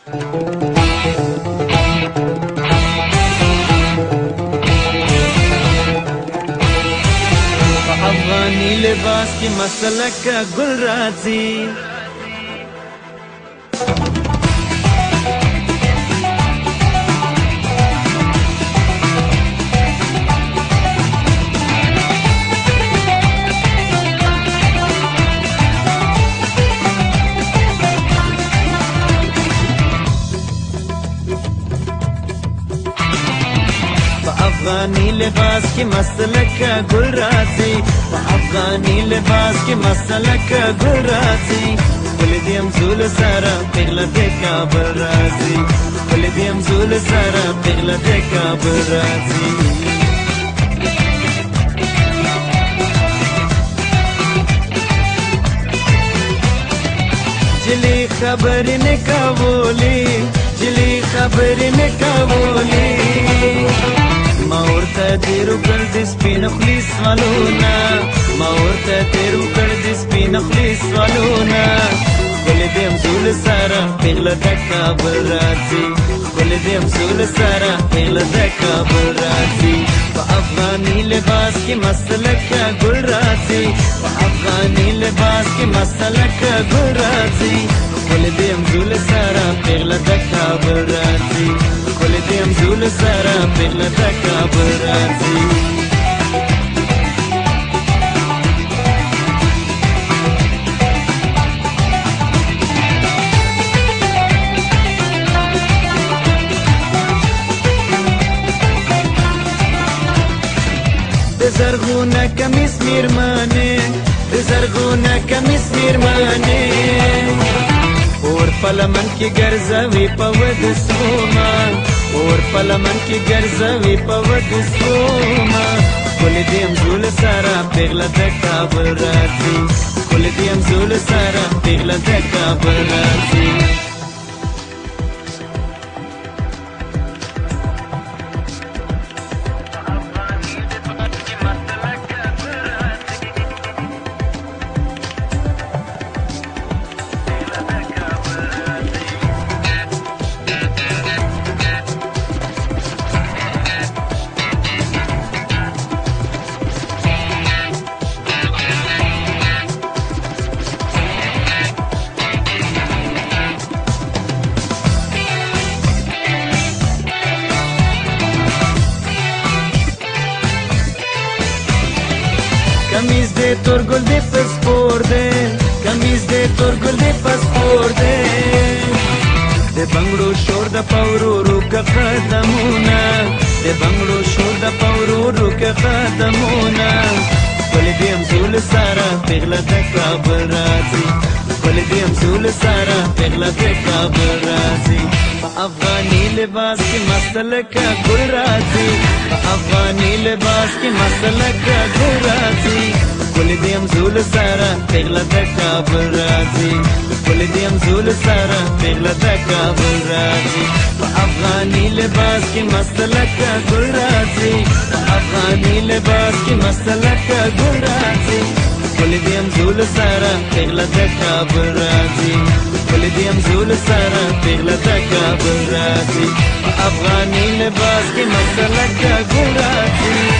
افغانی لباس کی مسلک گل راځي افغانی لباس کی مسلک گل راځي افغانی لباس کی مسلک گل راځي ولدیم زول سره پغله د کابل راځي ولدیم زول سره پغله د کابل راځي جلی خبر نه کولې جلی خبر نه کولې ما ورته تیرو کړ د سپین خلی سوالونه ما ورته تیرو کړ د سپین خلی سوالونه ول دې زول سره پغله د کابل راځي ول دې زول سره پغله د کابل راځي په افغانی لباس کې مسلک ګل راځي په افغانی لباس کې مسلک ګل راځي ول دې زول سره پغله د کابل راځي ول دې زول سره پغله د کابل راځي زرغونه کمیس میرمانه زرغونه کمیس میرمانه اور پلمن کی ګرځوي په ود سوما اور پلمن کی ګرځوي په ود سوما کول دیم زول سره پغله د کابل راځي کول دیم زول سره پغله د کابل راځي کمیز دے تور گل دے پسپور دے کمیز دے تور گل دے پسپور دے دے بنگلو شور دا پاورو روک قدمونا دے بنگلو شور دا پاورو روک قدمونا کول دیم زول سارا پغله د کابل راځي کول دیم زول سارا پغله د کابل راځي افغانی لباس کی مسلک گل راځي افغانی لباس کی مسلک گل راځي کول دیم زول سارا پغله د کابل راځي کول دیم زول سارا پغله د کابل راځي افغانی لباس کی مسلک گل راځي افغانی لباس کی مسلک گل راځي کول دیم زول سارا پغله د کابل راځي کول دیم زول سارا پغله د کابل راځي افغانی لباس کی مسلک گل راځي